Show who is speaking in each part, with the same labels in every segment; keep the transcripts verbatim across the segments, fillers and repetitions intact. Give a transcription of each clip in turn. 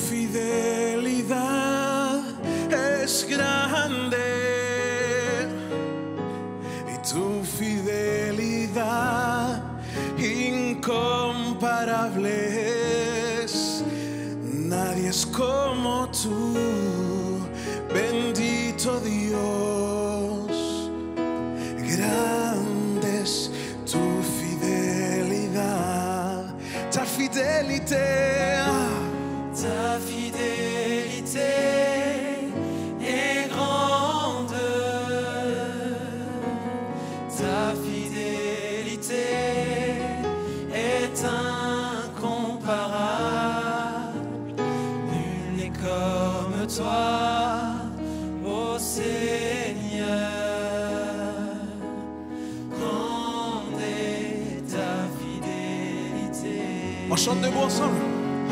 Speaker 1: fidelidad es grande y tu fidelidad incomparable es. Nadie es como tú, bendito Dios. Grande es tu fidelidad, ta fidélité.
Speaker 2: Ta fidélité est grande, ta fidélité est incomparable. Nul n'est comme toi, ô Seigneur. Grande est ta fidélité.
Speaker 1: On chante debout ensemble.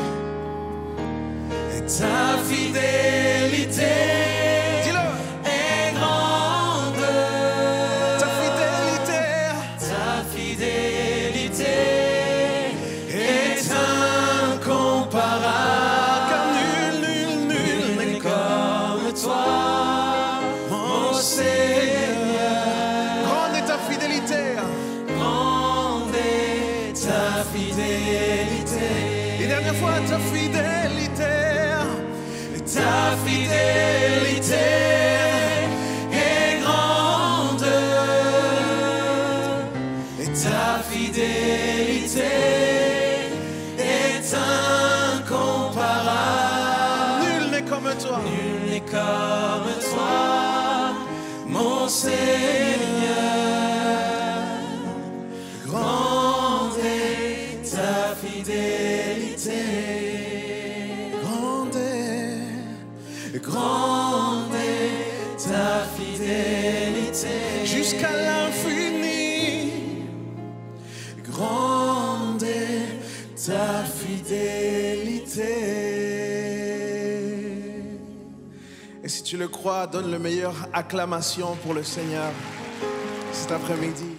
Speaker 2: Ta fidélité est grande,
Speaker 1: ta fidélité,
Speaker 2: ta fidélité est incomparable.
Speaker 1: car nul, nul, nul n'est
Speaker 2: comme toi, mon Seigneur.
Speaker 1: grande est ta fidélité,
Speaker 2: Grande est ta fidélité.
Speaker 1: et dernière fois ta fidélité.
Speaker 2: Ta fidélité est grande, et ta fidélité est incomparable.
Speaker 1: Nul n'est comme toi,
Speaker 2: Nul n'est comme toi, mon Seigneur. Grande est ta fidélité. Grande est ta fidélité
Speaker 1: jusqu'à l'infini.
Speaker 2: Grande est ta fidélité.
Speaker 1: Et si tu le crois, donne le meilleur acclamation pour le Seigneur cet après-midi.